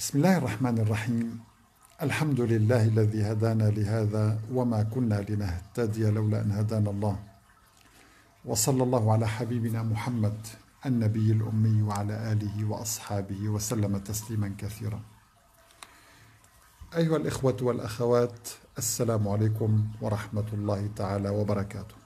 بسم الله الرحمن الرحيم. الحمد لله الذي هدانا لهذا وما كنا لنهتدي لولا أن هدانا الله، وصلى الله على حبيبنا محمد النبي الأمي وعلى آله وأصحابه وسلم تسليما كثيرا. أيها الإخوة والأخوات، السلام عليكم ورحمة الله تعالى وبركاته.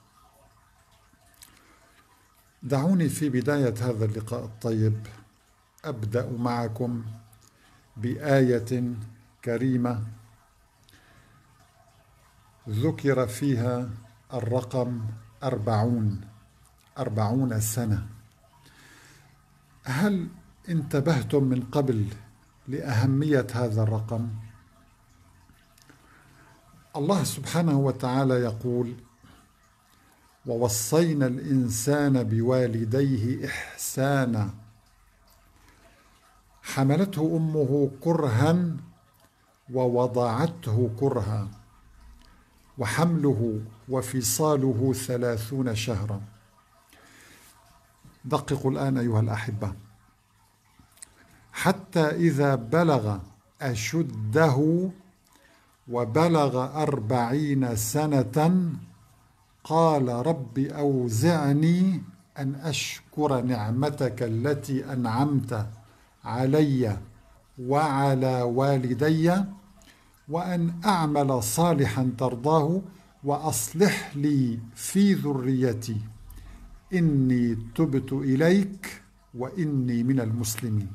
دعوني في بداية هذا اللقاء الطيب أبدأ معكم بآية كريمة ذكر فيها الرقم 40 سنة. هل انتبهتم من قبل لأهمية هذا الرقم؟ الله سبحانه وتعالى يقول: ووصينا الإنسان بوالديه إحسانا حملته أمه كرها ووضعته كرها وحمله وفصاله 30 شهرا. دققوا الآن أيها الأحبة: حتى إذا بلغ أشده وبلغ 40 سنة قال رب أوزعني أن أشكر نعمتك التي أنعمت علي وعلى والدي وأن أعمل صالحا ترضاه وأصلح لي في ذريتي إني تبت إليك وإني من المسلمين.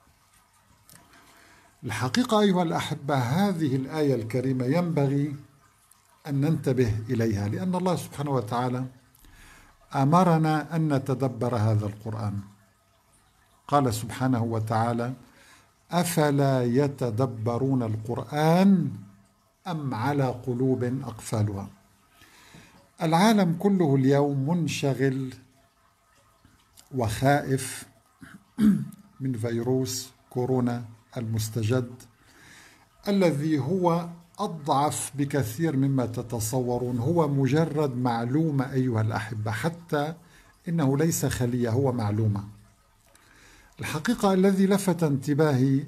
الحقيقة أيها الأحبة، هذه الآية الكريمة ينبغي أن ننتبه إليها، لأن الله سبحانه وتعالى أمرنا أن نتدبر هذا القرآن. قال سبحانه وتعالى: أفلا يتدبرون القرآن أم على قلوب أقفالها. العالم كله اليوم منشغل وخائف من فيروس كورونا المستجد، الذي هو أضعف بكثير مما تتصورون. هو مجرد معلومة أيها الأحبة، حتى إنه ليس خلية، هو معلومة. الحقيقة الذي لفت انتباهي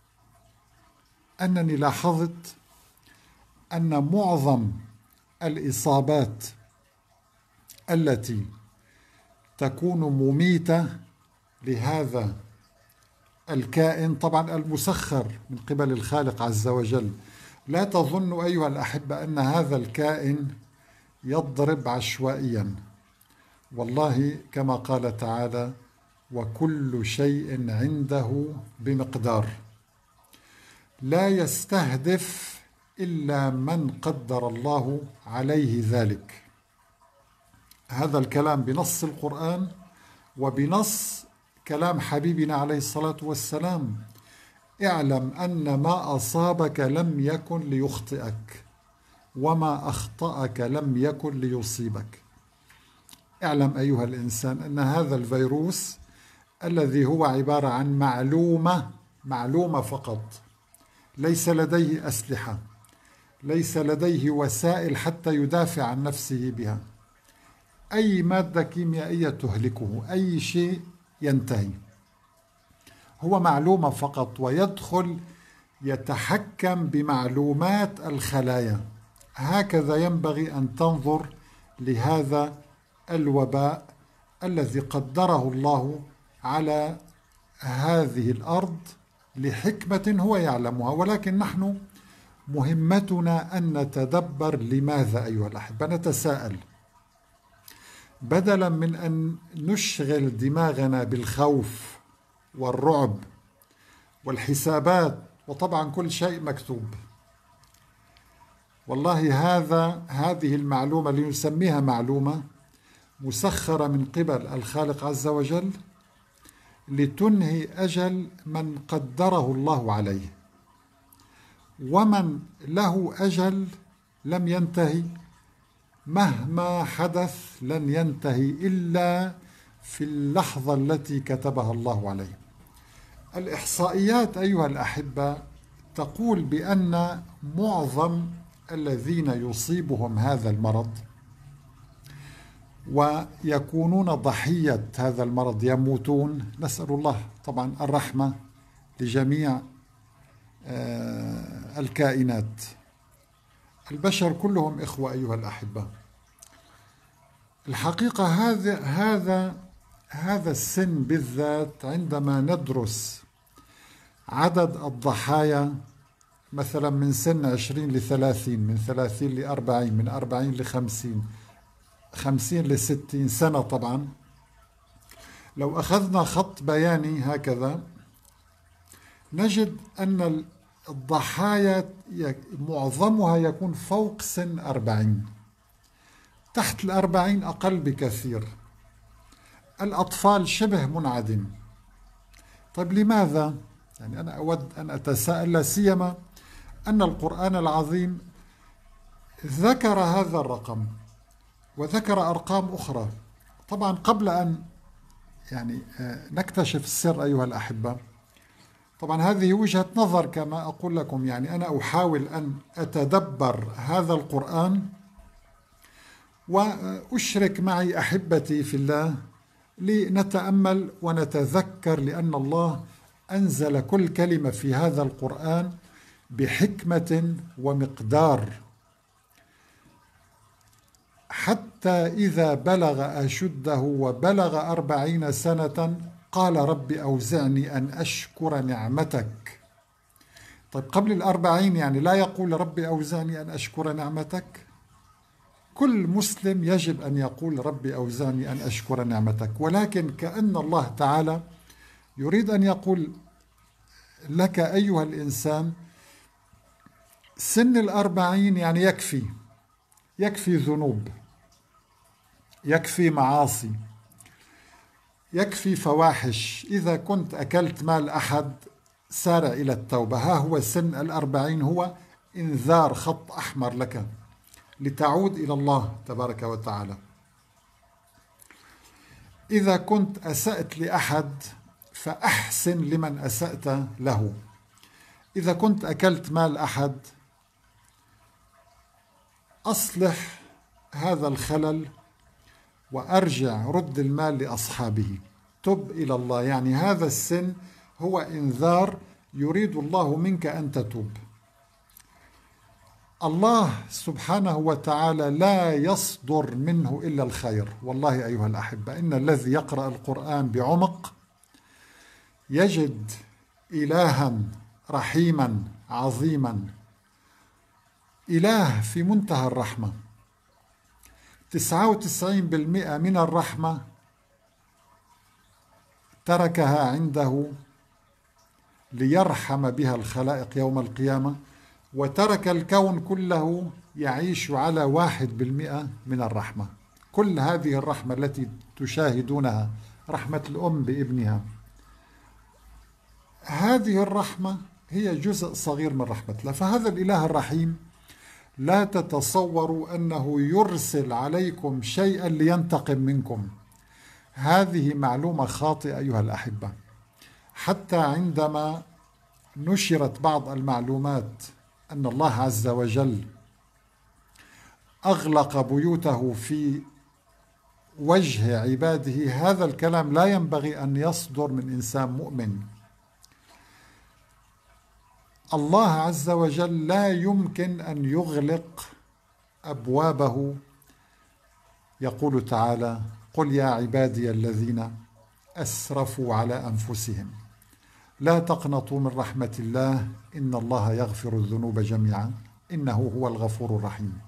أنني لاحظت أن معظم الإصابات التي تكون مميتة لهذا الكائن، طبعا المسخر من قبل الخالق عز وجل، لا تظن أيها الأحبة أن هذا الكائن يضرب عشوائيا. والله كما قال تعالى: وكل شيء عنده بمقدار. لا يستهدف إلا من قدر الله عليه ذلك. هذا الكلام بنص القرآن وبنص كلام حبيبنا عليه الصلاة والسلام: اعلم أن ما أصابك لم يكن ليخطئك وما أخطأك لم يكن ليصيبك. اعلم أيها الإنسان أن هذا الفيروس الذي هو عبارة عن معلومة فقط، ليس لديه أسلحة، ليس لديه وسائل حتى يدافع عن نفسه بها. أي مادة كيميائية تهلكه، أي شيء ينتهي. هو معلومة فقط، ويدخل يتحكم بمعلومات الخلايا. هكذا ينبغي أن تنظر لهذا الوباء الذي قدره الله على هذه الأرض لحكمة هو يعلمها، ولكن نحن مهمتنا أن نتدبر لماذا أيها الأحبة. نتساءل بدلا من أن نشغل دماغنا بالخوف والرعب والحسابات، وطبعا كل شيء مكتوب. والله هذه المعلومة اللي نسميها معلومة مسخرة من قبل الخالق عز وجل لتنهي أجل من قدره الله عليه، ومن له أجل لم ينتهي مهما حدث لن ينتهي إلا في اللحظة التي كتبها الله عليه. الإحصائيات أيها الأحبة تقول بأن معظم الذين يصيبهم هذا المرض ويكونون ضحية هذا المرض يموتون. نسأل الله طبعا الرحمة لجميع الكائنات. البشر كلهم إخوة أيها الأحبة. الحقيقة هذا السن بالذات، عندما ندرس عدد الضحايا مثلا من سن 20 ل30، من 30 ل40، من 40 ل50، 50 ل60 سنة، طبعا لو أخذنا خط بياني هكذا نجد أن الضحايا معظمها يكون فوق سن 40، تحت 40 أقل بكثير. الأطفال شبه منعدم. طيب لماذا؟ يعني أنا أود أن أتساءل، لا سيما أن القرآن العظيم ذكر هذا الرقم وذكر أرقام أخرى. طبعا قبل أن نكتشف السر أيها الأحبة، طبعا هذه وجهة نظر كما أقول لكم، يعني أنا أحاول أن أتدبر هذا القرآن وأشرك معي أحبتي في الله لنتأمل ونتذكر، لأن الله أنزل كل كلمة في هذا القرآن بحكمة ومقدار، حتى إذا بلغ أشده وبلغ 40 سنة قال رب أوزعني أن أشكر نعمتك. طيب قبل 40 يعني لا يقول رب أوزعني أن أشكر نعمتك؟ كل مسلم يجب أن يقول رب أوزعني أن أشكر نعمتك، ولكن كأن الله تعالى يريد أن يقول لك أيها الإنسان سن 40 يعني يكفي ذنوب، يكفي معاصي، يكفي فواحش. إذا كنت أكلت مال أحد سارع إلى التوبة. ها هو سن 40 هو إنذار، خط أحمر لك لتعود إلى الله تبارك وتعالى. إذا كنت أسأت لأحد فأحسن لمن أسأت له. إذا كنت أكلت مال أحد أصلح هذا الخلل وأرجع، رد المال لأصحابه، تب إلى الله. يعني هذا السن هو إنذار يريد الله منك أن تتوب. الله سبحانه وتعالى لا يصدر منه إلا الخير. والله أيها الأحبة، إن الذي يقرأ القرآن بعمق يجد إلها رحيما عظيما، إله في منتهى الرحمة. 99% من الرحمة تركها عنده ليرحم بها الخلائق يوم القيامة، وترك الكون كله يعيش على 1% من الرحمة. كل هذه الرحمة التي تشاهدونها، رحمة الأم بابنها، هذه الرحمة هي جزء صغير من رحمة الله. فهذا الإله الرحيم لا تتصوروا أنه يرسل عليكم شيئا لينتقم منكم. هذه معلومة خاطئة أيها الأحبة. حتى عندما نشرت بعض المعلومات أن الله عز وجل أغلق بيوته في وجه عباده، هذا الكلام لا ينبغي أن يصدر من إنسان مؤمن. الله عز وجل لا يمكن أن يغلق أبوابه. يقول تعالى: قل يا عبادي الذين أسرفوا على أنفسهم لا تقنطوا من رحمة الله إن الله يغفر الذنوب جميعا إنه هو الغفور الرحيم.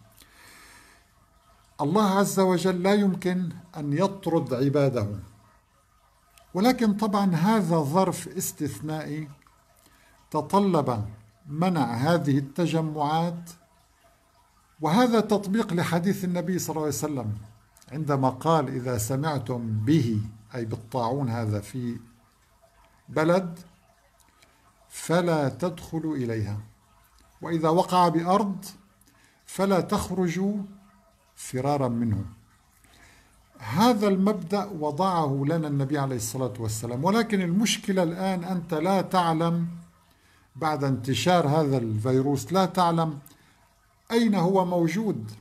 الله عز وجل لا يمكن أن يطرد عباده، ولكن طبعا هذا ظرف استثنائي تطلب منع هذه التجمعات. وهذا تطبيق لحديث النبي صلى الله عليه وسلم عندما قال: إذا سمعتم به، أي بالطاعون هذا، في بلد فلا تدخلوا إليها، وإذا وقع بأرض فلا تخرجوا فرارا منه. هذا المبدأ وضعه لنا النبي عليه الصلاة والسلام. ولكن المشكلة الآن أنت لا تعلم، بعد انتشار هذا الفيروس لا تعلم أين هو موجود.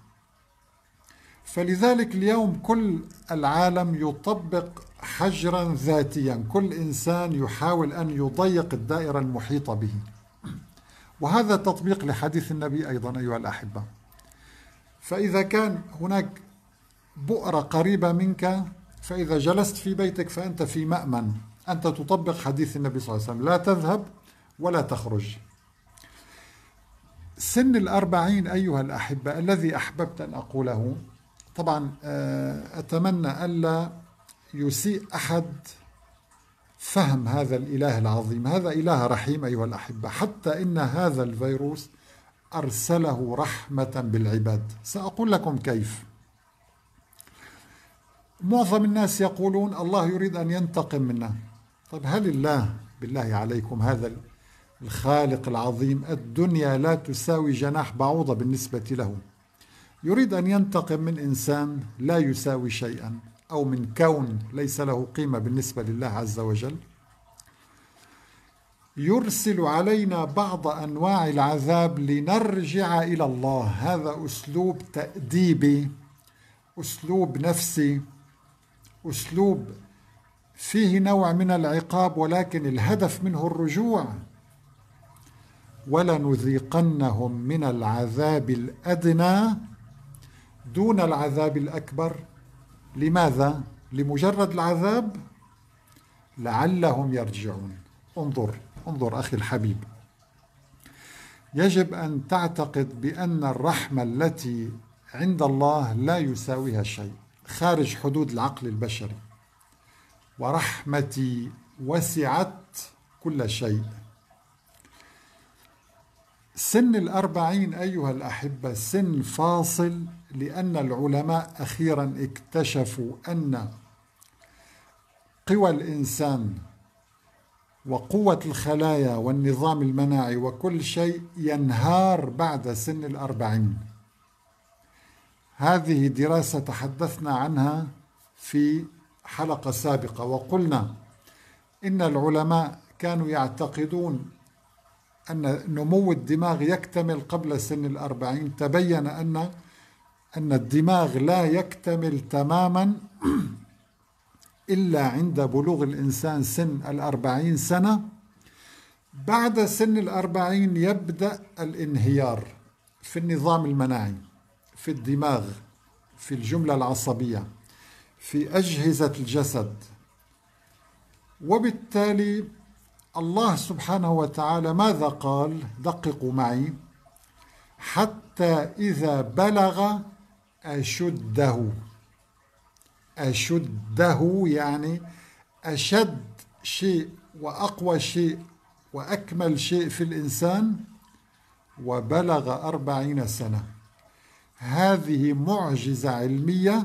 فلذلك اليوم كل العالم يطبق حجرا ذاتيا، كل إنسان يحاول أن يضيق الدائرة المحيطة به. وهذا تطبيق لحديث النبي أيضا أيها الأحبة. فإذا كان هناك بؤرة قريبة منك، فإذا جلست في بيتك فأنت في مأمن، أنت تطبق حديث النبي صلى الله عليه وسلم، لا تذهب ولا تخرج. سن 40 أيها الأحبة الذي أحببت أن أقوله، طبعا أتمنى ألا يسيء أحد فهم هذا الإله العظيم. هذا إله رحيم أيها الأحبة، حتى إن هذا الفيروس أرسله رحمة بالعباد. سأقول لكم كيف. معظم الناس يقولون الله يريد أن ينتقم منا. طيب هل الله بالله عليكم هذا الخالق العظيم، الدنيا لا تساوي جناح بعوضة بالنسبة له، يريد أن ينتقم من إنسان لا يساوي شيئا، أو من كون ليس له قيمة بالنسبة لله عز وجل؟ يرسل علينا بعض أنواع العذاب لنرجع إلى الله. هذا أسلوب تأديبي، أسلوب نفسي، أسلوب فيه نوع من العقاب، ولكن الهدف منه الرجوع. ولنذيقنهم من العذاب الأدنى دون العذاب الأكبر. لماذا؟ لمجرد العذاب؟ لعلهم يرجعون. انظر أخي الحبيب، يجب أن تعتقد بأن الرحمة التي عند الله لا يساويها شيء، خارج حدود العقل البشري. ورحمتي وسعت كل شيء. سن 40 أيها الأحبة سن فاصل، لأن العلماء أخيرا اكتشفوا أن قوى الإنسان وقوة الخلايا والنظام المناعي وكل شيء ينهار بعد سن 40. هذه دراسة تحدثنا عنها في حلقة سابقة، وقلنا إن العلماء كانوا يعتقدون أن نمو الدماغ يكتمل قبل سن 40. تبين أن الدماغ لا يكتمل تماما إلا عند بلوغ الإنسان سن 40 سنة. بعد سن 40 يبدأ الانهيار في النظام المناعي، في الدماغ، في الجملة العصبية، في أجهزة الجسد. وبالتالي الله سبحانه وتعالى ماذا قال؟ دققوا معي: حتى إذا بلغ أشده. أشده يعني أشد شيء وأقوى شيء وأكمل شيء في الإنسان، وبلغ 40 سنة. هذه معجزة علمية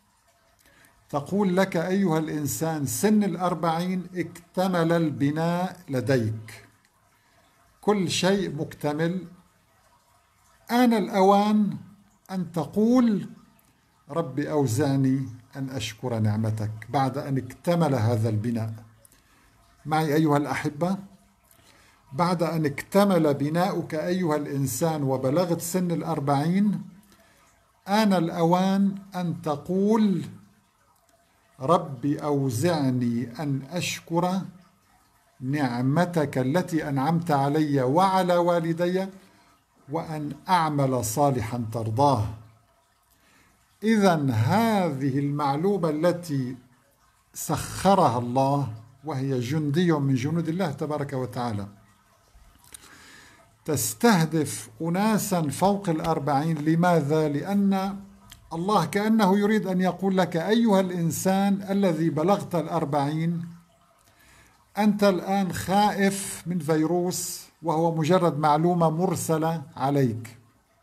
تقول لك أيها الإنسان سن 40 اكتمل البناء لديك، كل شيء مكتمل. آن الأوان أن تقول ربي أوزعني أن أشكر نعمتك بعد أن اكتمل هذا البناء. معي أيها الأحبة، بعد أن اكتمل بناؤك أيها الإنسان وبلغت سن 40، آن الأوان أن تقول ربي أوزعني أن أشكر نعمتك التي أنعمت علي وعلى والدي، وأن أعمل صالحا ترضاه. إذن هذه المعلومة التي سخرها الله، وهي جندي من جنود الله تبارك وتعالى، تستهدف أناسا فوق 40. لماذا؟ لأن الله كأنه يريد أن يقول لك أيها الإنسان الذي بلغت 40، أنت الآن خائف من فيروس وهو مجرد معلومة مرسلة عليك.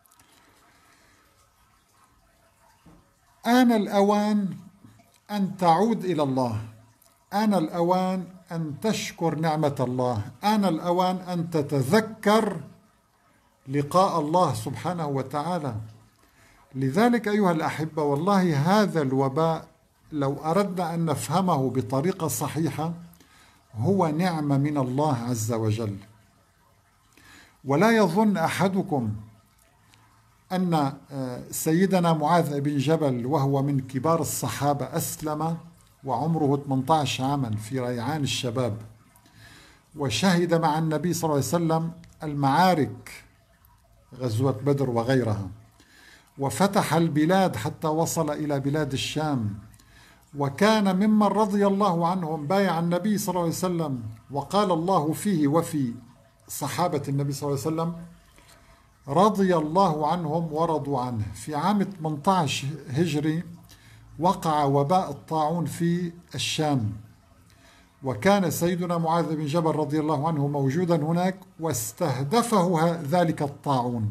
آن الأوان أن تعود إلى الله، آن الأوان أن تشكر نعمة الله، آن الأوان أن تتذكر لقاء الله سبحانه وتعالى. لذلك أيها الأحبة، والله هذا الوباء لو أردنا أن نفهمه بطريقة صحيحة هو نعمة من الله عز وجل. ولا يظن أحدكم أن سيدنا معاذ بن جبل وهو من كبار الصحابة أسلم وعمره 18 عاما في ريعان الشباب، وشهد مع النبي صلى الله عليه وسلم المعارك، غزوة بدر وغيرها، وفتح البلاد حتى وصل إلى بلاد الشام، وكان ممن رضي الله عنهم بايع النبي صلى الله عليه وسلم، وقال الله فيه وفي صحابة النبي صلى الله عليه وسلم رضي الله عنهم ورضوا عنه. في عام 18 هجري وقع وباء الطاعون في الشام، وكان سيدنا معاذ بن جبل رضي الله عنه موجودا هناك، واستهدفه ذلك الطاعون.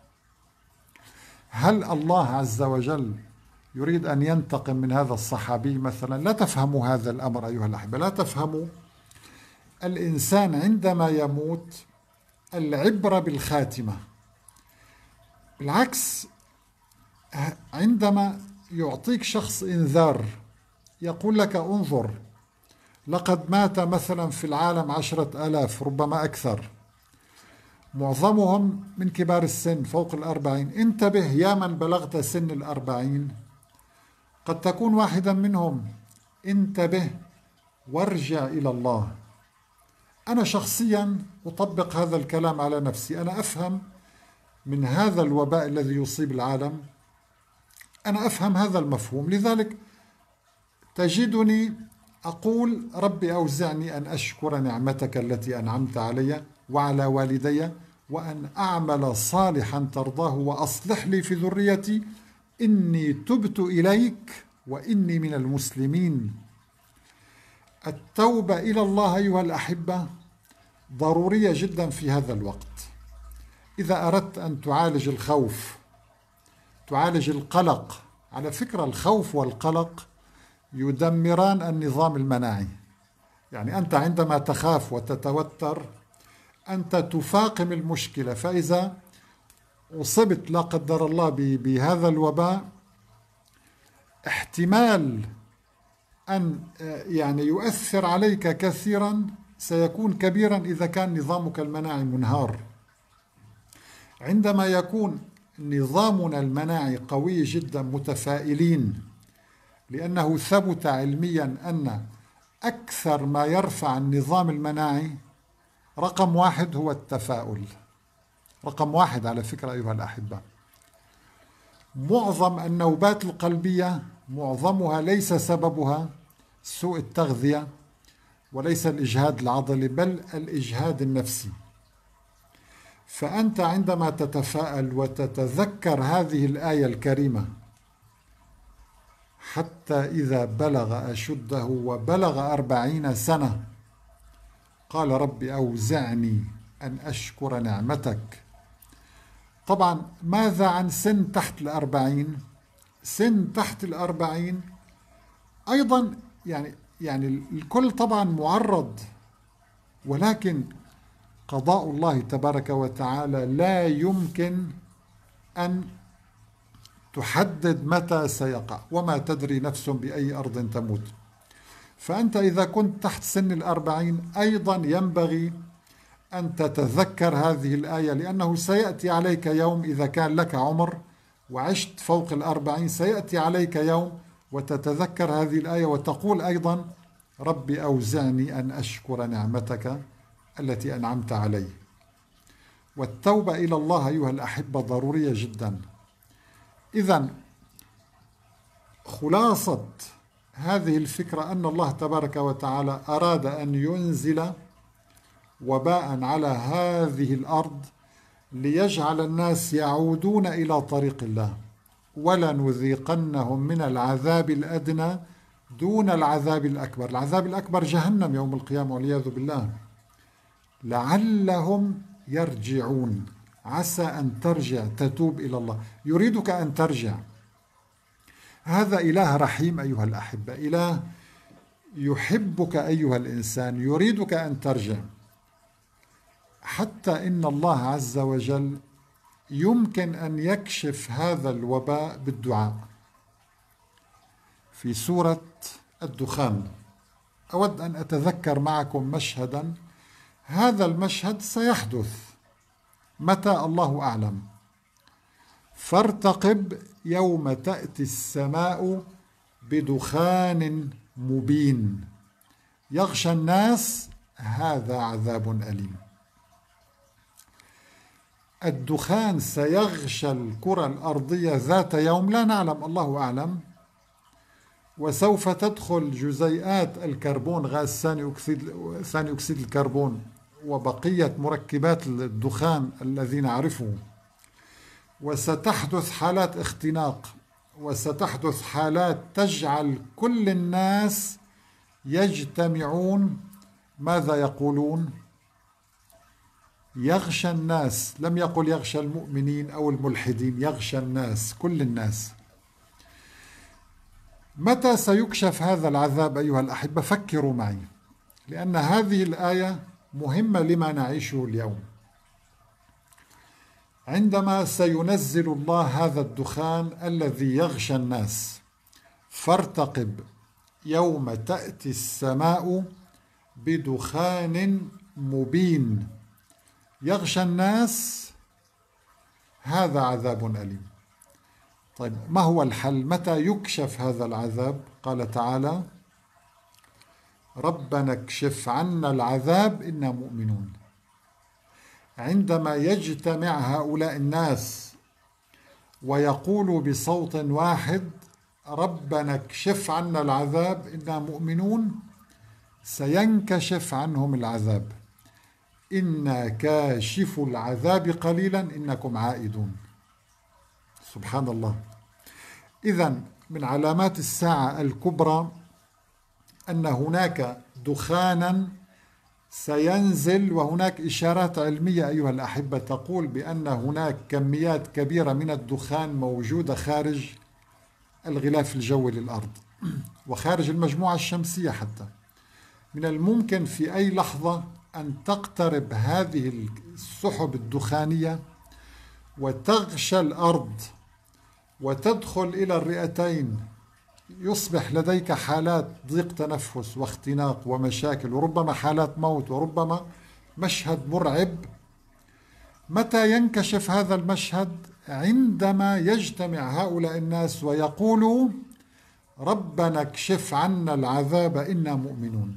هل الله عز وجل يريد أن ينتقم من هذا الصحابي مثلا؟ لا تفهموا هذا الأمر أيها الأحبة، لا تفهموا. الإنسان عندما يموت العبرة بالخاتمة. بالعكس، عندما يعطيك شخص إنذار يقول لك انظر لقد مات مثلا في العالم 10,000 ربما أكثر، معظمهم من كبار السن فوق 40، انتبه يا من بلغت سن 40 قد تكون واحدا منهم، انتبه وارجع إلى الله. أنا شخصيا أطبق هذا الكلام على نفسي، أنا أفهم من هذا الوباء الذي يصيب العالم، أنا أفهم هذا المفهوم، لذلك تجدني أقول ربي أوزعني أن أشكر نعمتك التي أنعمت علي وعلى والدي، وأن أعمل صالحا ترضاه وأصلح لي في ذريتي إني تبت إليك وإني من المسلمين. التوبة إلى الله أيها الأحبة ضرورية جدا في هذا الوقت. إذا أردت أن تعالج الخوف، تعالج القلق، على فكرة الخوف والقلق يدمران النظام المناعي. يعني أنت عندما تخاف وتتوتر أنت تفاقم المشكلة، فإذا أصبت لا قدر الله بهذا الوباء احتمال أن يعني يؤثر عليك كثيرا سيكون كبيرا إذا كان نظامك المناعي منهار. عندما يكون نظامنا المناعي قوي جدا متفائلين، لأنه ثبت علميا أن أكثر ما يرفع النظام المناعي رقم 1 هو التفاؤل. رقم 1 على فكرة أيها الأحبة. معظم النوبات القلبية معظمها ليس سببها سوء التغذية وليس الإجهاد العضلي بل الإجهاد النفسي. فأنت عندما تتفاءل وتتذكر هذه الآية الكريمة حتى إذا بلغ أشده وبلغ 40 سنة قال رب أوزعني أن أشكر نعمتك. طبعا ماذا عن سن تحت 40؟ سن تحت 40 أيضا يعني الكل طبعا معرض، ولكن قضاء الله تبارك وتعالى لا يمكن أن تحدد متى سيقع، وما تدري نفس بأي أرض تموت. فأنت إذا كنت تحت سن 40 أيضا ينبغي أن تتذكر هذه الآية، لأنه سيأتي عليك يوم إذا كان لك عمر وعشت فوق 40 سيأتي عليك يوم وتتذكر هذه الآية وتقول أيضا ربي أوزعني أن أشكر نعمتك التي أنعمت علي. والتوبة إلى الله أيها الأحبة ضرورية جدا. إذن خلاصة هذه الفكرة أن الله تبارك وتعالى أراد أن ينزل وباء على هذه الأرض ليجعل الناس يعودون إلى طريق الله، ولنذيقنهم من العذاب الأدنى دون العذاب الأكبر. العذاب الأكبر جهنم يوم القيامة والعياذ بالله، لعلهم يرجعون. عسى أن ترجع تتوب إلى الله، يريدك أن ترجع. هذا إله رحيم أيها الأحبة، إله يحبك أيها الإنسان، يريدك أن ترجع. حتى إن الله عز وجل يمكن أن يكشف هذا الوباء بالدعاء. في سورة الدخان أود أن أتذكر معكم مشهدا، هذا المشهد سيحدث متى الله أعلم. فارتقب يوم تأتي السماء بدخان مبين يغشى الناس هذا عذاب أليم. الدخان سيغشى الكرة الأرضية ذات يوم، لا نعلم، الله أعلم، وسوف تدخل جزيئات الكربون، غاز ثاني أكسيد الكربون وبقية مركبات الدخان الذي نعرفه، وستحدث حالات اختناق، وستحدث حالات تجعل كل الناس يجتمعون. ماذا يقولون؟ يغشى الناس، لم يقل يغشى المؤمنين أو الملحدين، يغشى الناس، كل الناس. متى سيكشف هذا العذاب أيها الأحبة؟ فكروا معي، لأن هذه الآية مهمة لما نعيشه اليوم. عندما سينزل الله هذا الدخان الذي يغشى الناس، فارتقب يوم تأتي السماء بدخان مبين يغشى الناس، هذا عذاب أليم. طيب، ما هو الحل؟ متى يكشف هذا العذاب؟ قال تعالى: ربنا اكشف عنا العذاب إنا مؤمنون. عندما يجتمع هؤلاء الناس ويقولوا بصوت واحد: ربنا اكشف عنا العذاب إنا مؤمنون، سينكشف عنهم العذاب. إنا كاشف العذاب قليلا إنكم عائدون. سبحان الله. إذن من علامات الساعة الكبرى أن هناك دخانا سينزل، وهناك إشارات علمية أيها الأحبة تقول بأن هناك كميات كبيرة من الدخان موجودة خارج الغلاف الجوي للأرض وخارج المجموعة الشمسية. حتى من الممكن في أي لحظة أن تقترب هذه السحب الدخانية وتغشى الأرض وتدخل إلى الرئتين، يصبح لديك حالات ضيق تنفس واختناق ومشاكل، وربما حالات موت، وربما مشهد مرعب. متى ينكشف هذا المشهد؟ عندما يجتمع هؤلاء الناس ويقولوا: ربنا اكشف عنا العذاب إنا مؤمنون.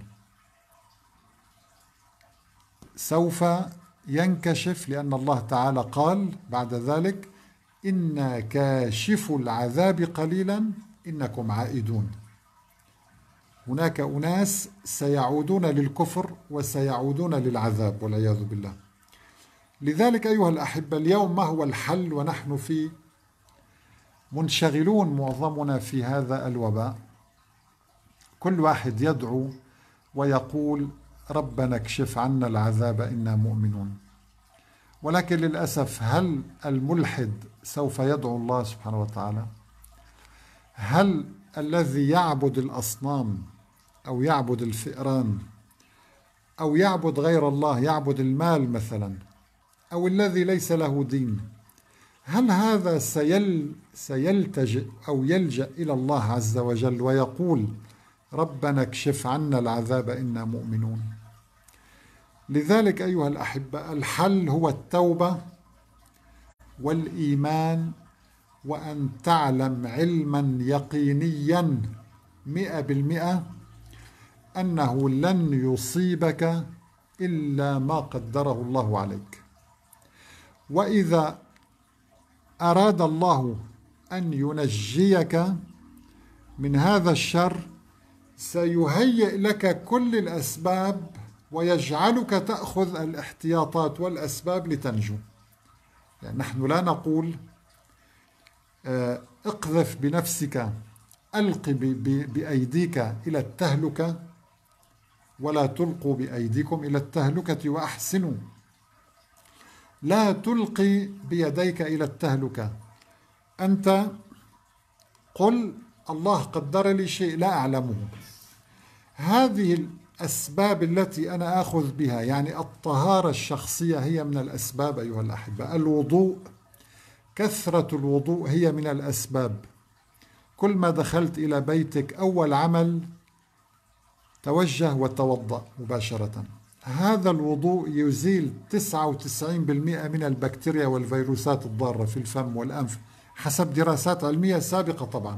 سوف ينكشف، لأن الله تعالى قال بعد ذلك: إنا كاشف العذاب قليلا إنكم عائدون. هناك أناس سيعودون للكفر وسيعودون للعذاب والعياذ بالله. لذلك أيها الأحبة، اليوم ما هو الحل ونحن في منشغلون معظمنا في هذا الوباء؟ كل واحد يدعو ويقول: ربنا اكشف عنا العذاب إنا مؤمنون. ولكن للأسف، هل الملحد سوف يدعو الله سبحانه وتعالى؟ هل الذي يعبد الأصنام أو يعبد الفئران أو يعبد غير الله، يعبد المال مثلا، أو الذي ليس له دين، هل هذا سيلتجئ أو يلجأ إلى الله عز وجل ويقول: ربنا اكشف عنا العذاب إنا مؤمنون؟ لذلك أيها الأحبة، الحل هو التوبة والإيمان، وأن تعلم علما يقينيا 100% أنه لن يصيبك إلا ما قدره الله عليك. وإذا أراد الله أن ينجيك من هذا الشر، سيهيئ لك كل الأسباب ويجعلك تأخذ الاحتياطات والأسباب لتنجو. يعني نحن لا نقول اقذف بنفسك، ألق بأيديك إلى التهلكة، ولا تلقوا بأيديكم إلى التهلكة وأحسنوا. لا تلقي بيديك إلى التهلكة، أنت قل: الله قدر لي شيء لا أعلمه. هذه الأسباب التي أنا أخذ بها، يعني الطهارة الشخصية هي من الأسباب أيها الأحبة، الوضوء، كثرة الوضوء هي من الأسباب. كل ما دخلت إلى بيتك أول عمل توجه وتوضأ مباشرة. هذا الوضوء يزيل 99% من البكتيريا والفيروسات الضارة في الفم والأنف، حسب دراسات علمية سابقة طبعا.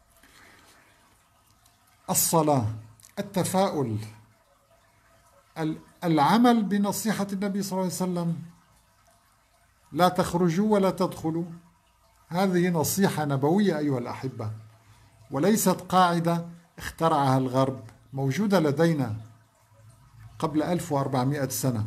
الصلاة، التفاؤل، العمل بنصيحة النبي صلى الله عليه وسلم، لا تخرجوا ولا تدخلوا. هذه نصيحة نبوية أيها الأحبة، وليست قاعدة اخترعها الغرب، موجودة لدينا قبل 1400 سنة.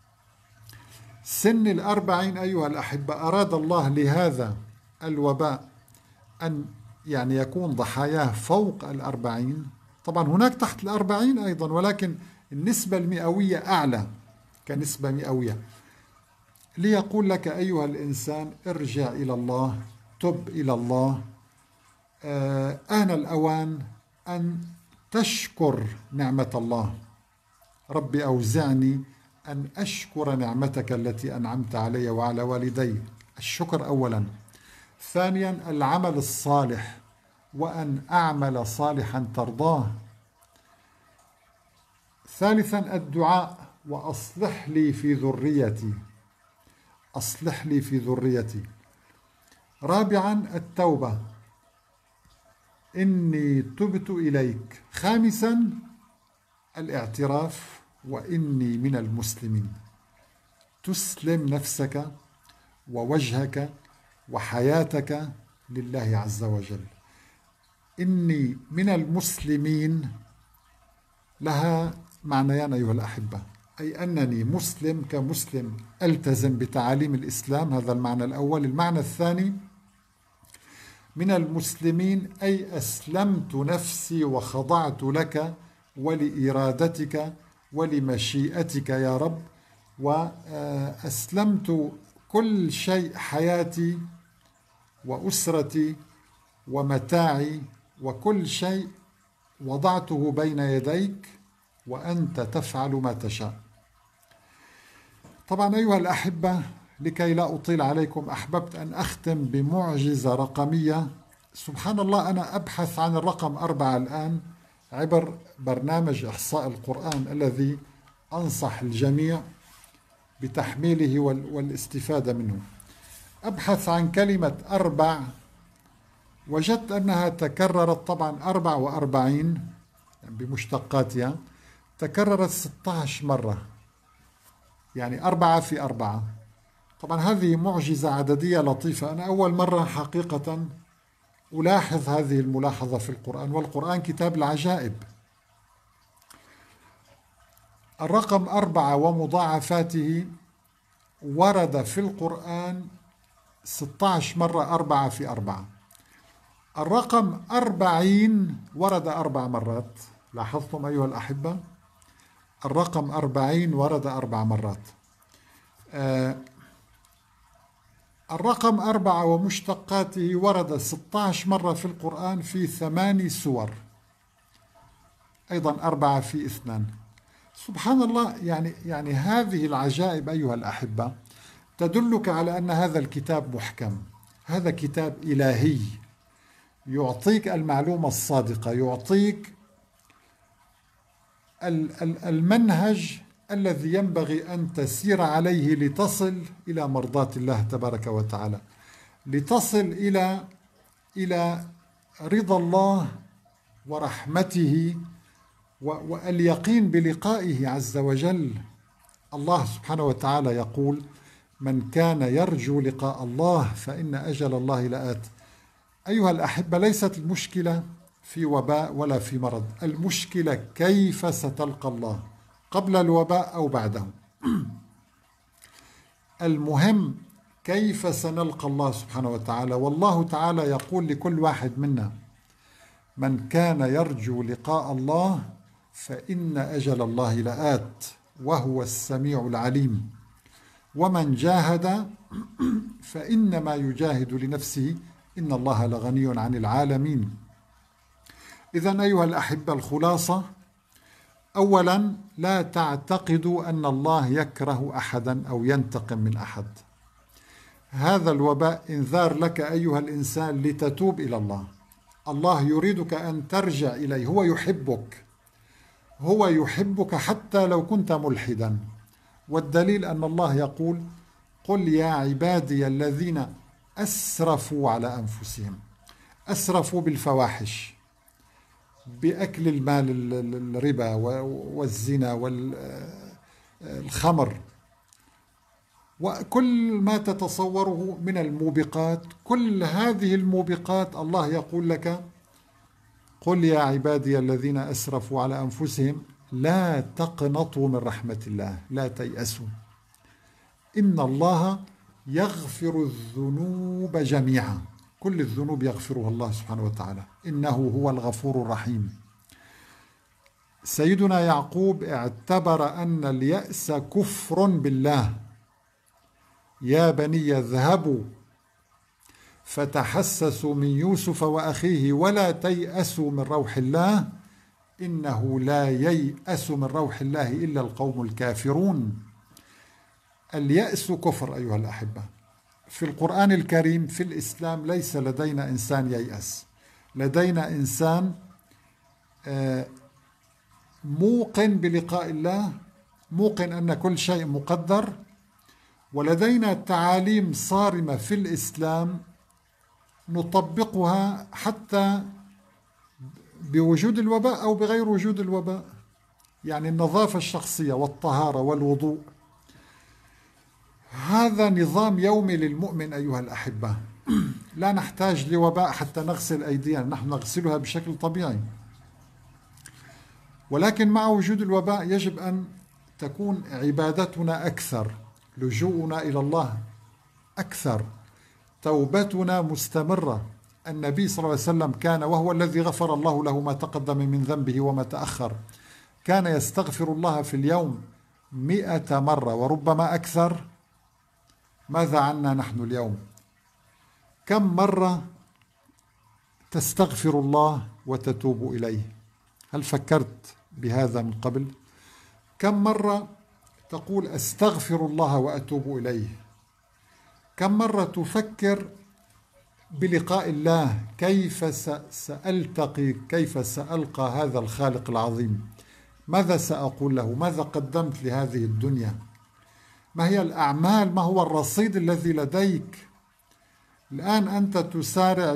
سن 40 أيها الأحبة أراد الله لهذا الوباء أن يعني يكون ضحاياه فوق 40. طبعا هناك تحت 40 أيضا، ولكن النسبة المئوية أعلى كنسبة مئوية، ليقول لك أيها الإنسان ارجع إلى الله، تب إلى الله. آن الأوان أن تشكر نعمة الله. رب أوزعني أن أشكر نعمتك التي أنعمت علي وعلى والدي. الشكر أولا. ثانيا العمل الصالح، وأن أعمل صالحا ترضاه. ثالثا الدعاء، وأصلح لي في ذريتي، أصلح لي في ذريتي. رابعا التوبة، إني تبت إليك. خامسا الاعتراف، وإني من المسلمين. تسلم نفسك ووجهك وحياتك لله عز وجل. إني من المسلمين لها معنيان أيها الأحبة، أي أنني مسلم كمسلم ألتزم بتعاليم الإسلام، هذا المعنى الأول. المعنى الثاني من المسلمين أي أسلمت نفسي وخضعت لك ولإرادتك ولمشيئتك يا رب، وأسلمت كل شيء، حياتي وأسرتي ومتاعي وكل شيء وضعته بين يديك، وأنت تفعل ما تشاء. طبعا أيها الأحبة، لكي لا أطيل عليكم أحببت أن أختم بمعجزة رقمية. سبحان الله، أنا أبحث عن الرقم 4 الآن عبر برنامج إحصاء القرآن الذي أنصح الجميع بتحميله والاستفادة منه. أبحث عن كلمة 4، وجدت أنها تكررت، طبعا 44 بمشتقاتها تكررت 16 مرة، يعني 4 في 4. طبعا هذه معجزة عددية لطيفة، أنا أول مرة حقيقة ألاحظ هذه الملاحظة في القرآن، والقرآن كتاب العجائب. الرقم 4 ومضاعفاته ورد في القرآن 16 مرة، 4 في 4. الرقم 40 ورد 4 مرات، لاحظتم أيها الأحبة؟ الرقم 40 ورد 4 مرات. الرقم 4 ومشتقاته ورد 16 مرة في القرآن في 8 سور، أيضا 4 في 2. سبحان الله، يعني هذه العجائب أيها الأحبة تدلك على أن هذا الكتاب محكم، هذا كتاب إلهي يعطيك المعلومة الصادقة، يعطيك المنهج الذي ينبغي أن تسير عليه لتصل إلى مرضاة الله تبارك وتعالى، لتصل إلى رضا الله ورحمته واليقين بلقائه عز وجل. الله سبحانه وتعالى يقول: من كان يرجو لقاء الله فإن أجل الله لآت. أيها الأحبة، ليست المشكلة في وباء ولا في مرض، المشكلة كيف ستلقى الله، قبل الوباء أو بعده. المهم كيف سنلقى الله سبحانه وتعالى. والله تعالى يقول لكل واحد منا: من كان يرجو لقاء الله فإن أجل الله لآت وهو السميع العليم، ومن جاهد فإنما يجاهد لنفسه إن الله لغني عن العالمين. إذن أيها الأحبة، الخلاصة: أولا، لا تعتقدوا أن الله يكره أحدا أو ينتقم من أحد. هذا الوباء إنذار لك أيها الإنسان لتتوب إلى الله. الله يريدك أن ترجع إليه، هو يحبك، هو يحبك حتى لو كنت ملحدا. والدليل أن الله يقول: قل يا عبادي الذين أسرفوا على أنفسهم. أسرفوا بالفواحش، بأكل المال، الربا والزنا والخمر وكل ما تتصوره من الموبقات، كل هذه الموبقات الله يقول لك: قل يا عبادي الذين أسرفوا على أنفسهم لا تقنطوا من رحمة الله، لا تيأسوا، إن الله يغفر الذنوب جميعا، كل الذنوب يغفرها الله سبحانه وتعالى، إنه هو الغفور الرحيم. سيدنا يعقوب اعتبر أن اليأس كفر بالله: يا بني اذهبوا فتحسسوا من يوسف وأخيه ولا تيأسوا من روح الله إنه لا ييأس من روح الله إلا القوم الكافرون. اليأس كفر أيها الأحبة. في القرآن الكريم في الإسلام ليس لدينا إنسان ييأس، لدينا إنسان موقن بلقاء الله، موقن أن كل شيء مقدر، ولدينا تعاليم صارمة في الإسلام نطبقها حتى بوجود الوباء أو بغير وجود الوباء، يعني النظافة الشخصية والطهارة والوضوء، هذا نظام يومي للمؤمن أيها الأحبة. لا نحتاج لوباء حتى نغسل أيدينا، نحن نغسلها بشكل طبيعي، ولكن مع وجود الوباء يجب أن تكون عبادتنا أكثر، لجوءنا إلى الله أكثر، توبتنا مستمرة. النبي صلى الله عليه وسلم كان، وهو الذي غفر الله له ما تقدم من ذنبه وما تأخر، كان يستغفر الله في اليوم 100 مرة وربما أكثر. ماذا عنا نحن اليوم؟ كم مرة تستغفر الله وتتوب إليه؟ هل فكرت بهذا من قبل؟ كم مرة تقول أستغفر الله وأتوب إليه؟ كم مرة تفكر بلقاء الله، كيف سألتقي، كيف سألقى هذا الخالق العظيم، ماذا سأقول له، ماذا قدمت لهذه الدنيا، ما هي الأعمال، ما هو الرصيد الذي لديك؟ الآن أنت تسارع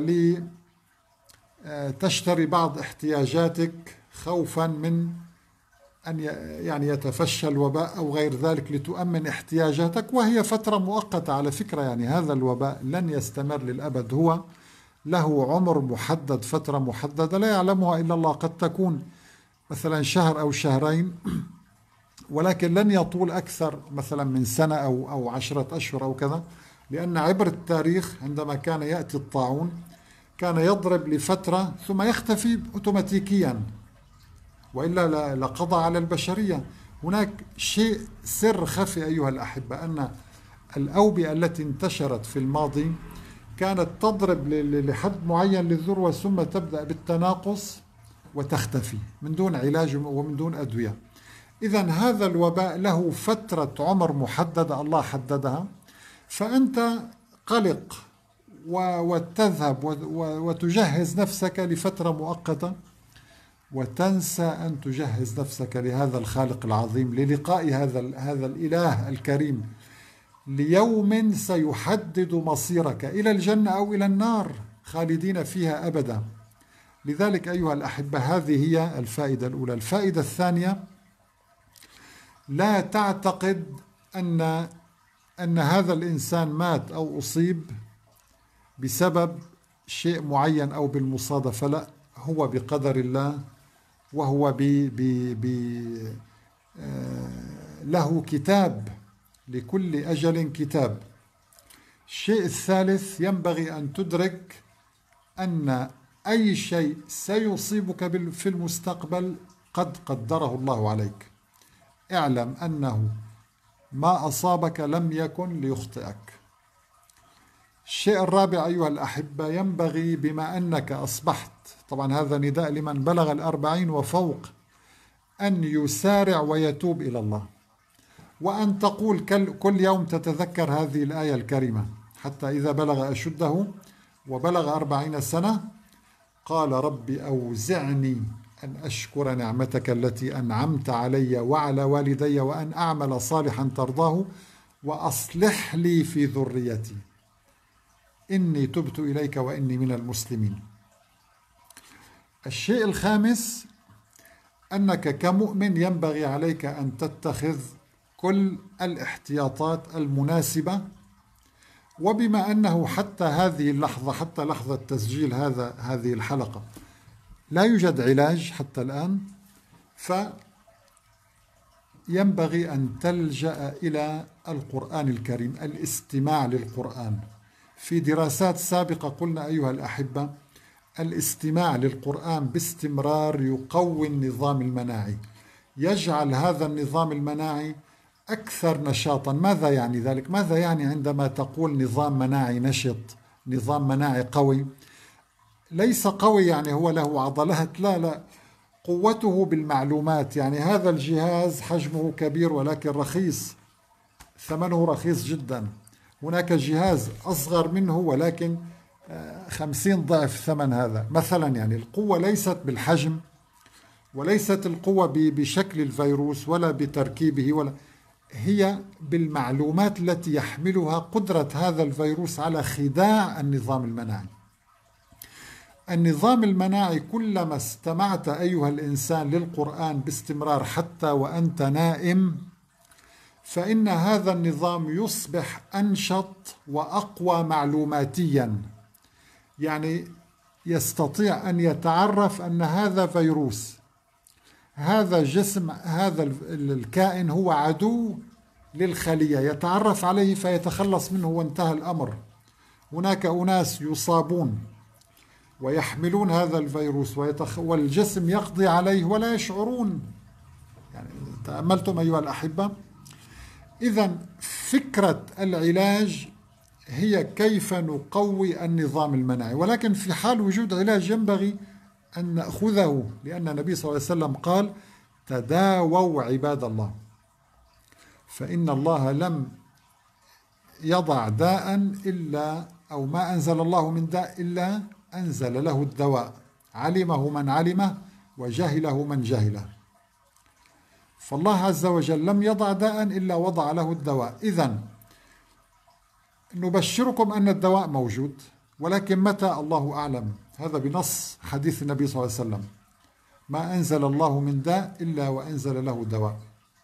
تشتري بعض احتياجاتك خوفا من أن يعني يتفشى الوباء أو غير ذلك لتؤمن احتياجاتك، وهي فترة مؤقتة على فكرة. يعني هذا الوباء لن يستمر للأبد، هو له عمر محدد، فترة محددة لا يعلمها إلا الله، قد تكون مثلا شهر أو شهرين، ولكن لن يطول أكثر مثلا من سنة أو 10 أشهر أو كذا، لأن عبر التاريخ عندما كان يأتي الطاعون كان يضرب لفترة ثم يختفي أوتوماتيكيا، وإلا لقضى على البشرية. هناك شيء سر خفي أيها الأحبة، أن الأوبئة التي انتشرت في الماضي كانت تضرب لحد معين للذروة ثم تبدأ بالتناقص وتختفي من دون علاج ومن دون أدوية. إذن هذا الوباء له فترة عمر محددة الله حددها، فأنت قلق وتذهب وتجهز نفسك لفترة مؤقتة، وتنسى أن تجهز نفسك لهذا الخالق العظيم، للقاء هذا الإله الكريم، ليوم سيحدد مصيرك إلى الجنة أو إلى النار خالدين فيها أبدا. لذلك أيها الأحبة هذه هي الفائدة الأولى. الفائدة الثانية: لا تعتقد أن هذا الإنسان مات أو أصيب بسبب شيء معين أو بالمصادفة، لا، هو بقدر الله، وهو له كتاب، لكل أجل كتاب. الشيء الثالث: ينبغي أن تدرك أن أي شيء سيصيبك في المستقبل قد قدره الله عليك. اعلم أنه ما أصابك لم يكن ليخطئك. الشيء الرابع أيها الأحبة: ينبغي بما أنك أصبحت، طبعا هذا نداء لمن بلغ 40 وفوق، أن يسارع ويتوب إلى الله، وأن تقول كل يوم تتذكر هذه الآية الكريمة: حتى إذا بلغ أشده وبلغ 40 سنة قال رب أوزعني أن أشكر نعمتك التي أنعمت علي وعلى والدي وأن أعمل صالحا ترضاه وأصلح لي في ذريتي إني تبت إليك وإني من المسلمين. الشيء الخامس: أنك كمؤمن ينبغي عليك أن تتخذ كل الاحتياطات المناسبة. وبما أنه حتى هذه اللحظة، حتى لحظة تسجيل هذه الحلقة، لا يوجد علاج حتى الآن، فينبغي أن تلجأ إلى القرآن الكريم، الاستماع للقرآن. في دراسات سابقة قلنا أيها الأحبة الاستماع للقرآن باستمرار يقوي النظام المناعي، يجعل هذا النظام المناعي أكثر نشاطا. ماذا يعني ذلك؟ ماذا يعني عندما تقول نظام مناعي نشط، نظام مناعي قوي؟ ليس قوي يعني هو له عضلات، لا، قوته بالمعلومات. يعني هذا الجهاز حجمه كبير ولكن رخيص، ثمنه رخيص جدا. هناك جهاز أصغر منه ولكن 50 ضعف ثمن هذا مثلا. يعني القوة ليست بالحجم، وليست القوة بشكل الفيروس ولا بتركيبه، ولا هي بالمعلومات التي يحملها قدرة هذا الفيروس على خداع النظام المناعي. النظام المناعي كلما استمعت أيها الإنسان للقرآن باستمرار حتى وأنت نائم، فإن هذا النظام يصبح أنشط وأقوى معلوماتيا. يعني يستطيع أن يتعرف أن هذا فيروس، هذا جسم، هذا الكائن هو عدو للخلية، يتعرف عليه فيتخلص منه وانتهى الأمر. هناك أناس يصابون ويحملون هذا الفيروس والجسم يقضي عليه ولا يشعرون. يعني تأملتم أيها الأحبة؟ إذن فكرة العلاج هي كيف نقوي النظام المناعي، ولكن في حال وجود علاج ينبغي أن نأخذه، لأن النبي صلى الله عليه وسلم قال: تداووا عباد الله، فإن الله لم يضع داء إلا، أو ما أنزل الله من داء إلا أنزل له الدواء، علمه من علمه وجهله من جهله. فالله عز وجل لم يضع داء إلا وضع له الدواء. إذن نبشركم أن الدواء موجود، ولكن متى الله أعلم. هذا بنص حديث النبي صلى الله عليه وسلم: ما أنزل الله من داء إلا وأنزل له دواء.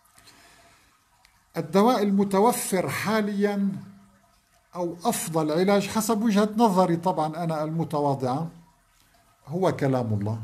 الدواء المتوفر حاليا أو أفضل علاج حسب وجهة نظري طبعا أنا المتواضعة هو كلام الله.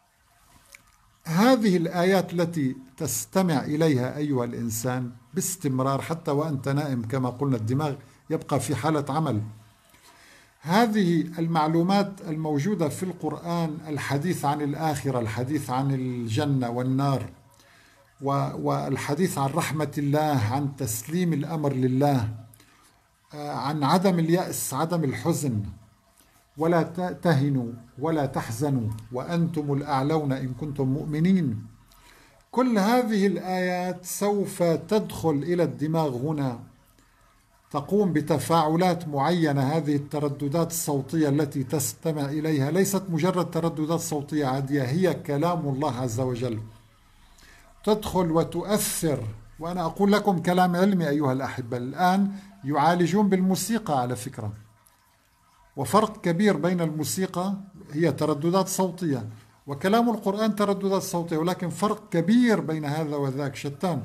هذه الآيات التي تستمع إليها أيها الإنسان باستمرار حتى وأنت نائم، كما قلنا الدماغ يبقى في حالة عمل. هذه المعلومات الموجودة في القرآن، الحديث عن الآخرة، الحديث عن الجنة والنار، والحديث عن رحمة الله، عن تسليم الأمر لله، عن عدم اليأس، عدم الحزن، ولا تهنوا ولا تحزنوا وأنتم الأعلون إن كنتم مؤمنين. كل هذه الآيات سوف تدخل إلى الدماغ هنا، تقوم بتفاعلات معينة. هذه الترددات الصوتية التي تستمع إليها ليست مجرد ترددات صوتية عادية، هي كلام الله عز وجل، تدخل وتؤثر. وأنا أقول لكم كلام علمي أيها الأحبة. الآن يعالجون بالموسيقى على فكرة، وفرق كبير بين الموسيقى، هي ترددات صوتية، وكلام القرآن ترددات صوتية، ولكن فرق كبير بين هذا وذاك، شتان.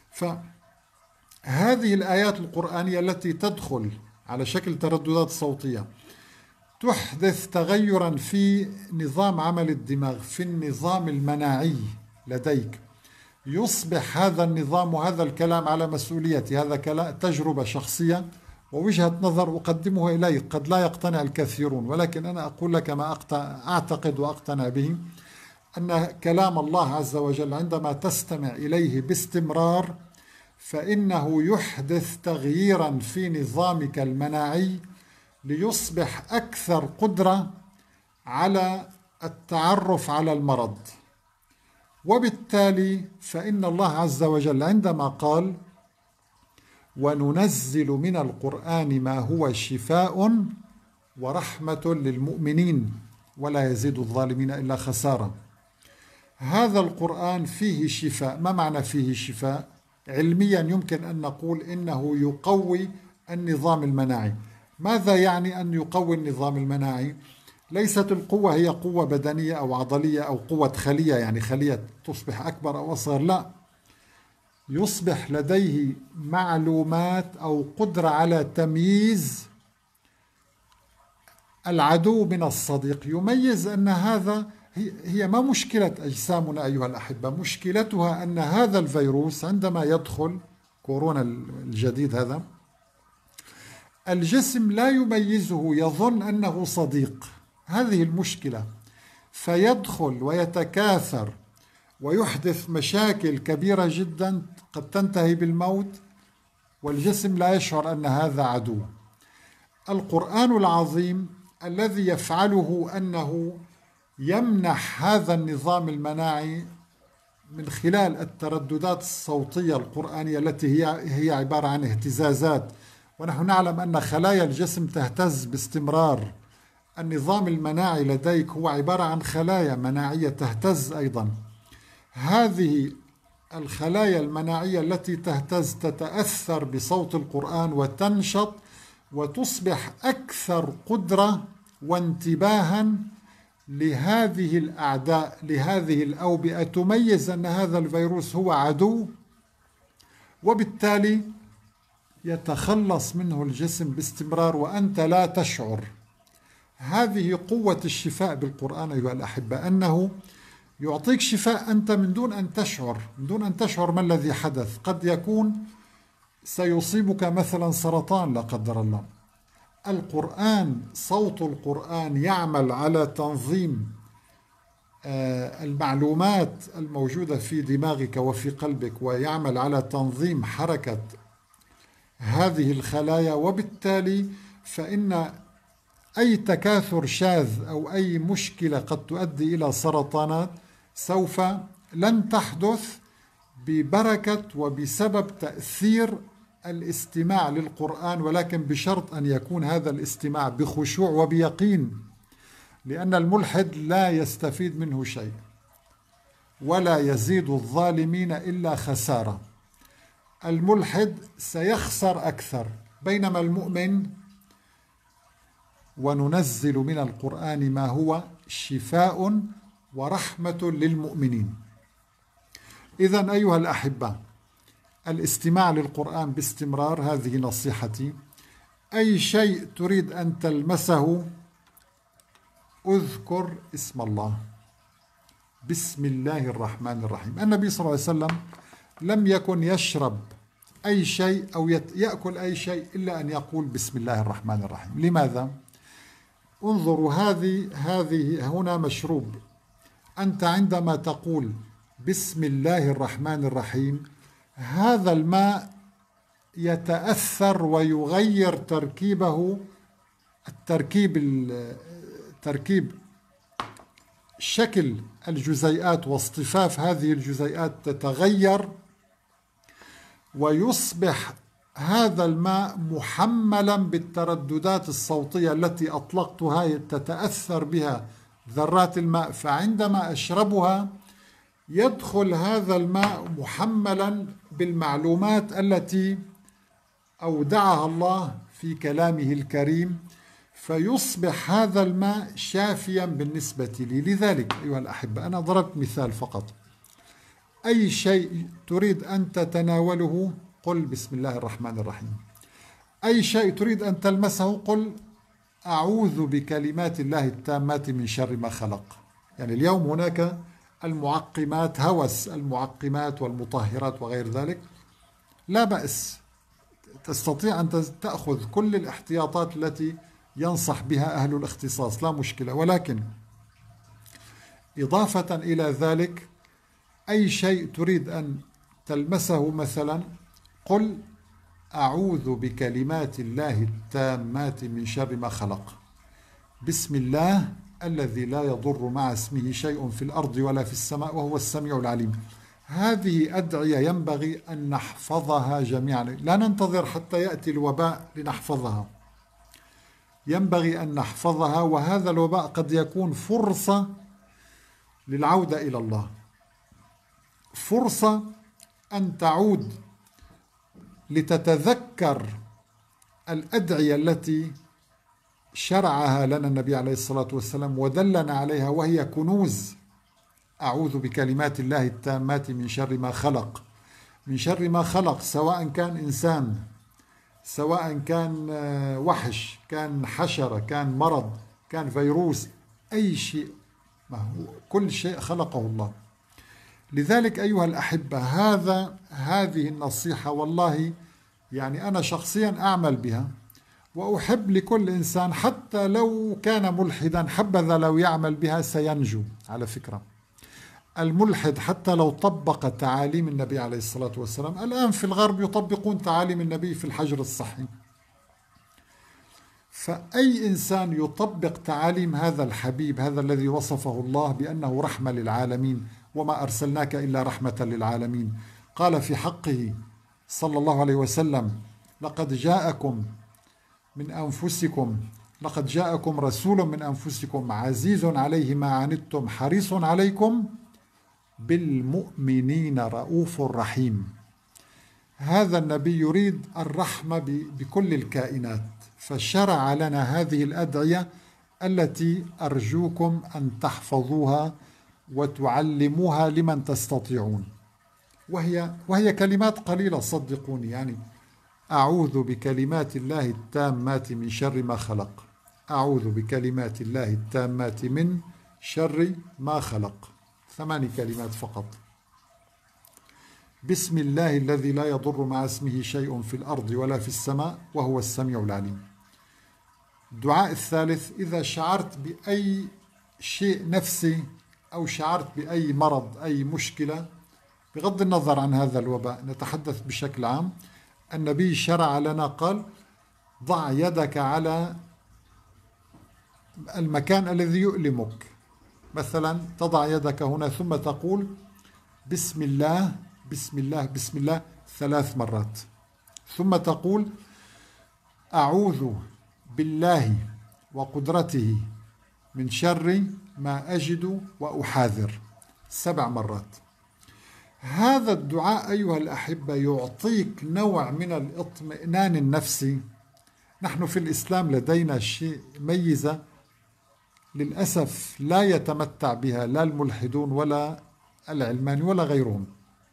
فهذه الآيات القرآنية التي تدخل على شكل ترددات صوتية تحدث تغيرا في نظام عمل الدماغ، في النظام المناعي لديك. يصبح هذا النظام وهذا الكلام على مسؤوليتي، هذا كلام تجربة شخصية ووجهة نظر أقدمها إليك، قد لا يقتنع الكثيرون، ولكن أنا أقول لك ما أعتقد وأقتنع به، أن كلام الله عز وجل عندما تستمع إليه باستمرار فإنه يحدث تغييرا في نظامك المناعي ليصبح أكثر قدرة على التعرف على المرض. وبالتالي فإن الله عز وجل عندما قال: وننزل من القرآن ما هو شفاء ورحمة للمؤمنين ولا يزيد الظالمين إلا خسارة، هذا القرآن فيه شفاء. ما معنى فيه شفاء؟ علميا يمكن أن نقول إنه يقوي النظام المناعي. ماذا يعني أن يقوي النظام المناعي؟ ليست القوة هي قوة بدنية أو عضلية أو قوة خلية، يعني خلية تصبح أكبر أو أصغر، لا. يصبح لديه معلومات أو قدرة على تمييز العدو من الصديق، يميز أن هذا هي ما مشكلة أجسامنا أيها الأحبة، مشكلتها أن هذا الفيروس عندما يدخل كورونا الجديد هذا الجسم لا يميزه، يظن أنه صديق، هذه المشكلة، فيدخل ويتكاثر ويحدث مشاكل كبيرة جدا قد تنتهي بالموت، والجسم لا يشعر أن هذا عدو. القرآن العظيم الذي يفعله أنه يمنح هذا النظام المناعي من خلال الترددات الصوتية القرآنية التي هي عبارة عن اهتزازات، ونحن نعلم أن خلايا الجسم تهتز باستمرار. النظام المناعي لديك هو عبارة عن خلايا مناعية تهتز أيضا. هذه الخلايا المناعية التي تهتز تتأثر بصوت القرآن وتنشط وتصبح أكثر قدرة وانتباها لهذه الأعداء، لهذه الأوبئة، تميز أن هذا الفيروس هو عدو، وبالتالي يتخلص منه الجسم باستمرار وأنت لا تشعر. هذه قوة الشفاء بالقرآن أيها الأحبة، أنه يعطيك شفاء أنت من دون أن تشعر، من دون أن تشعر ما الذي حدث. قد يكون سيصيبك مثلا سرطان لا قدر الله. القرآن، صوت القرآن يعمل على تنظيم المعلومات الموجودة في دماغك وفي قلبك، ويعمل على تنظيم حركة هذه الخلايا، وبالتالي فإن أي تكاثر شاذ أو أي مشكلة قد تؤدي إلى سرطانات سوف لن تحدث ببركة وبسبب تأثير الاستماع للقرآن، ولكن بشرط أن يكون هذا الاستماع بخشوع وبيقين، لأن الملحد لا يستفيد منه شيء ولا يزيد الظالمين إلا خسارة. الملحد سيخسر أكثر، بينما المؤمن وننزل من القرآن ما هو شفاء ورحمة للمؤمنين. إذن أيها الأحبة، الاستماع للقرآن باستمرار، هذه نصيحتي. أي شيء تريد أن تلمسه اذكر اسم الله، بسم الله الرحمن الرحيم. النبي صلى الله عليه وسلم لم يكن يشرب أي شيء أو يأكل أي شيء إلا أن يقول بسم الله الرحمن الرحيم. لماذا؟ انظروا، هذه هنا مشروب. أنت عندما تقول بسم الله الرحمن الرحيم، هذا الماء يتأثر ويغير تركيبه، تركيب شكل الجزيئات واصطفاف هذه الجزيئات تتغير، ويصبح هذا الماء محملا بالترددات الصوتية التي أطلقتها، تتأثر بها ذرات الماء، فعندما أشربها يدخل هذا الماء محملا بالمعلومات التي أودعها الله في كلامه الكريم، فيصبح هذا الماء شافيا بالنسبة لي. لذلك أيها الأحبة، أنا ضربت مثال فقط. أي شيء تريد أن تتناوله قل بسم الله الرحمن الرحيم. أي شيء تريد أن تلمسه قل أعوذ بكلمات الله التامات من شر ما خلق. يعني اليوم هناك المعقمات، هوس المعقمات والمطهرات وغير ذلك، لا بأس، تستطيع أن تأخذ كل الاحتياطات التي ينصح بها أهل الاختصاص، لا مشكلة. ولكن إضافة إلى ذلك، أي شيء تريد أن تلمسه مثلا قل أعوذ بكلمات الله التامات من شر ما خلق، بسم الله الذي لا يضر مع اسمه شيء في الأرض ولا في السماء وهو السميع العليم. هذه أدعية ينبغي أن نحفظها جميعا، لا ننتظر حتى يأتي الوباء لنحفظها، ينبغي أن نحفظها. وهذا الوباء قد يكون فرصة للعودة إلى الله، فرصة أن تعود لتتذكر الأدعية التي شرعها لنا النبي عليه الصلاة والسلام ودلنا عليها، وهي كنوز. أعوذ بكلمات الله التامات من شر ما خلق، من شر ما خلق، سواء كان إنسان، سواء كان وحش، كان حشرة، كان مرض، كان فيروس، أي شيء، ما هو كل شيء خلقه الله. لذلك أيها الأحبة، هذه النصيحة والله يعني أنا شخصيا أعمل بها، وأحب لكل إنسان حتى لو كان ملحدا حبذا لو يعمل بها سينجو. على فكرة الملحد حتى لو طبق تعاليم النبي عليه الصلاة والسلام، الآن في الغرب يطبقون تعاليم النبي في الحجر الصحي، فأي إنسان يطبق تعاليم هذا الحبيب، هذا الذي وصفه الله بأنه رحمة للعالمين، وما أرسلناك إلا رحمة للعالمين. قال في حقه صلى الله عليه وسلم: لقد جاءكم رسول من أنفسكم عزيز عليه ما عنتم حريص عليكم بالمؤمنين رؤوف رحيم. هذا النبي يريد الرحمة بكل الكائنات، فشرع لنا هذه الأدعية التي أرجوكم أن تحفظوها وتعلموها لمن تستطيعون، وهي كلمات قليلة صدقوني. يعني أعوذ بكلمات الله التامات من شر ما خلق، أعوذ بكلمات الله التامات من شر ما خلق، 8 كلمات فقط. بسم الله الذي لا يضر مع اسمه شيء في الأرض ولا في السماء وهو السميع العليم. الدعاء الثالث: إذا شعرت بأي شيء نفسي أو شعرت بأي مرض، أي مشكلة، بغض النظر عن هذا الوباء، نتحدث بشكل عام، النبي شرع لنا، قال: ضع يدك على المكان الذي يؤلمك، مثلا تضع يدك هنا ثم تقول بسم الله بسم الله بسم الله 3 مرات، ثم تقول أعوذ بالله وقدرته من شر ما أجد وأحاذر 7 مرات. هذا الدعاء أيها الأحبة يعطيك نوع من الاطمئنان النفسي. نحن في الإسلام لدينا شيء ميزة للأسف لا يتمتع بها لا الملحدون ولا العلماني ولا غيرهم،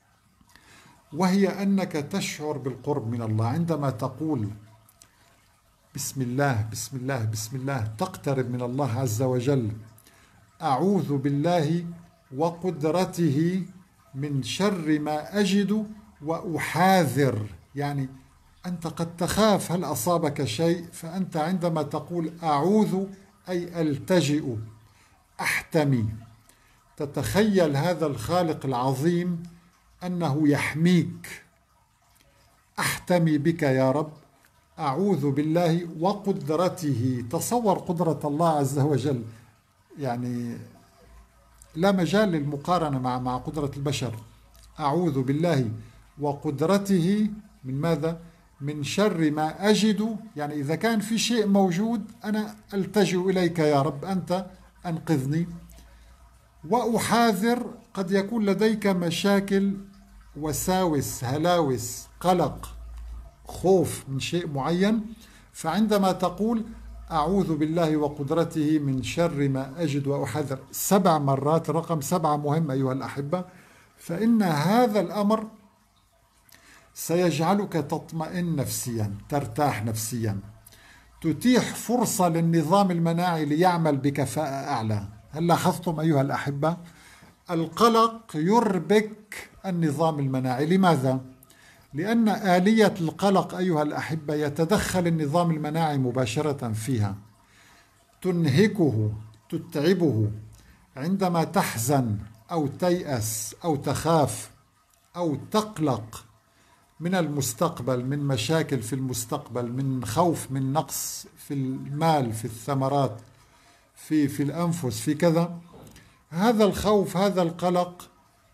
وهي أنك تشعر بالقرب من الله عندما تقول بسم الله بسم الله بسم الله، تقترب من الله عز وجل. أعوذ بالله وقدرته من شر ما أجد وأحاذر، يعني أنت قد تخاف هل أصابك شيء، فأنت عندما تقول أعوذ أي ألتجئ، أحتمي، تتخيل هذا الخالق العظيم أنه يحميك. أحتمي بك يا رب، أعوذ بالله وقدرته. تصور قدرة الله عز وجل، يعني لا مجال للمقارنة مع قدرة البشر. أعوذ بالله وقدرته من ماذا؟ من شر ما أجد، يعني إذا كان في شيء موجود أنا ألتجئ إليك يا رب، أنت أنقذني. وأحاذر، قد يكون لديك مشاكل، وساوس، هلاوس، قلق، خوف من شيء معين، فعندما تقول أعوذ بالله وقدرته من شر ما أجد وأحذر 7 مرات، رقم 7 مهم أيها الأحبة، فإن هذا الأمر سيجعلك تطمئن نفسيا، ترتاح نفسيا، تتيح فرصة للنظام المناعي ليعمل بكفاءة أعلى. هل لاحظتم أيها الأحبة؟ القلق يربك النظام المناعي. لماذا؟ لأن آلية القلق أيها الأحبة يتدخل النظام المناعي مباشرة فيها، تنهكه، تتعبه. عندما تحزن أو تيأس أو تخاف أو تقلق من المستقبل، من مشاكل في المستقبل، من خوف من نقص في المال، في الثمرات، في الأنفس، في كذا، هذا الخوف، هذا القلق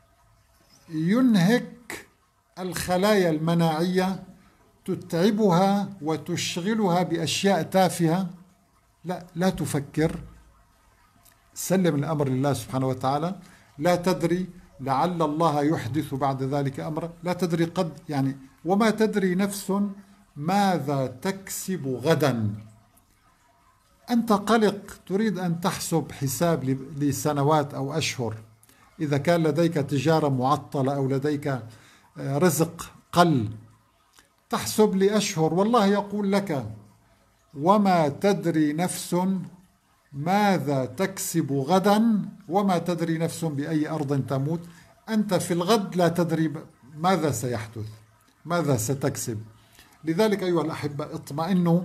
ينهك الخلايا المناعية، تتعبها وتشغلها بأشياء تافهة. لا تفكر، سلم الأمر لله سبحانه وتعالى. لا تدري، لعل الله يحدث بعد ذلك أمرا، لا تدري، قد يعني وما تدري نفس ماذا تكسب غدا. أنت قلق، تريد أن تحسب حساب لسنوات أو أشهر، إذا كان لديك تجارة معطلة أو لديك رزق قل، تحسب لأشهر، والله يقول لك وما تدري نفس ماذا تكسب غدا وما تدري نفس بأي أرض تموت. أنت في الغد لا تدري ماذا سيحدث، ماذا ستكسب. لذلك أيها الأحبة اطمئنوا،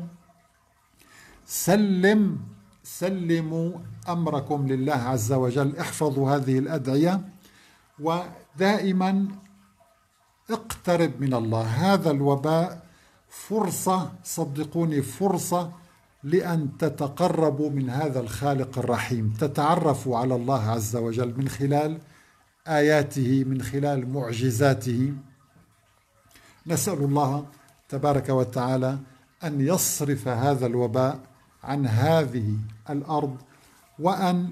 سلموا أمركم لله عز وجل، احفظوا هذه الأدعية، ودائما اقترب من الله. هذا الوباء فرصة، صدقوني فرصة لأن تتقربوا من هذا الخالق الرحيم، تتعرفوا على الله عز وجل من خلال آياته، من خلال معجزاته. نسأل الله تبارك وتعالى أن يصرف هذا الوباء عن هذه الأرض، وأن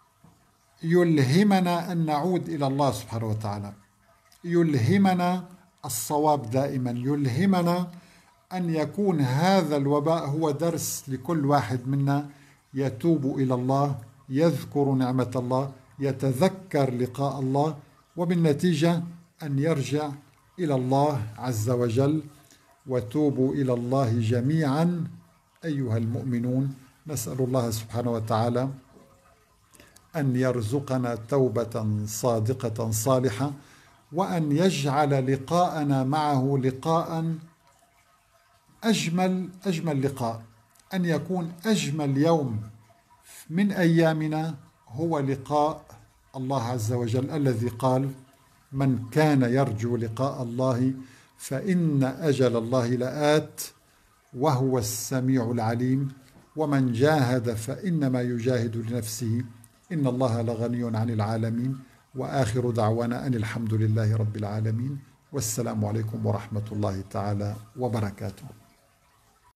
يلهمنا أن نعود إلى الله سبحانه وتعالى، يلهمنا الصواب دائما، يلهمنا أن يكون هذا الوباء هو درس لكل واحد منا يتوب إلى الله، يذكر نعمة الله، يتذكر لقاء الله، وبالنتيجة أن يرجع إلى الله عز وجل. وتوبوا إلى الله جميعا أيها المؤمنون. نسأل الله سبحانه وتعالى أن يرزقنا توبة صادقة صالحة، وأن يجعل لقاءنا معه لقاء أجمل لقاء، أن يكون أجمل يوم من أيامنا هو لقاء الله عز وجل، الذي قال من كان يرجو لقاء الله فإن أجل الله لآت وهو السميع العليم، ومن جاهد فإنما يجاهد لنفسه إن الله لغني عن العالمين. وآخر دعوانا أن الحمد لله رب العالمين، والسلام عليكم ورحمة الله تعالى وبركاته.